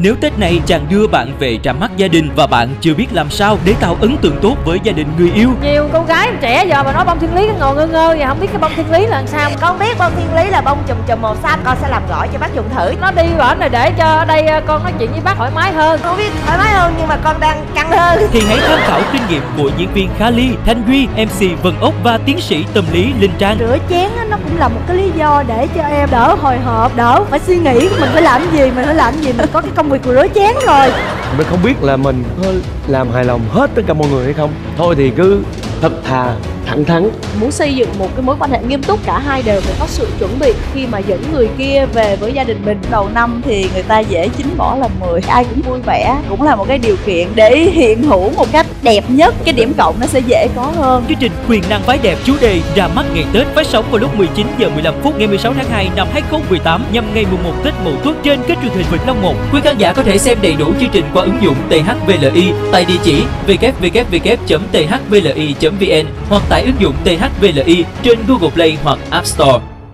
Nếu Tết này chàng đưa bạn về ra mắt gia đình và bạn chưa biết làm sao để tạo ấn tượng tốt với gia đình người yêu. Nhiều cô gái trẻ giờ mà nói bông thiên lý nó ngồi ngơ ngơ và không biết cái bông thiên lý là làm sao. Con biết bông thiên lý là bông chùm chùm màu xanh. Con sẽ làm gỏi cho bác dùng thử. Nó đi bển này để cho ở đây con nói chuyện với bác thoải mái hơn. Con biết thoải mái hơn nhưng mà con đang căng hơn. Thì hãy tham khảo kinh nghiệm của diễn viên Kha Ly, Thanh Duy, MC Vân Ốc và tiến sĩ tâm lý Linh Trang. Rửa chén nó cũng là một cái lý do để cho em đỡ hồi hộp, đỡ phải suy nghĩ mình phải làm gì, mình có cái công việc của rửa chén rồi. Mình không biết là mình có làm hài lòng hết tất cả mọi người hay không. Thôi thì cứ thật thà, thẳng thắn. Muốn xây dựng một cái mối quan hệ nghiêm túc, cả hai đều phải có sự chuẩn bị khi mà dẫn người kia về với gia đình mình. Đầu năm thì người ta dễ 9 bỏ làm 10, ai cũng vui vẻ, cũng là một cái điều kiện để hiện hữu một cách đẹp nhất. Cái điểm cộng nó sẽ dễ có hơn. Chương trình Quyền năng phái đẹp chủ đề ra mắt ngày Tết phát sóng vào lúc 19 giờ 15 phút ngày 16 tháng 2 năm 2018 nhằm ngày mùng 1 Tết Mậu Tuất trên kênh truyền hình Vĩnh Long 1. Quý khán giả có thể xem đầy đủ chương trình qua ứng dụng THVLI tại địa chỉ www.thvli.vn hoặc tải ứng dụng THVLI trên Google Play hoặc App Store.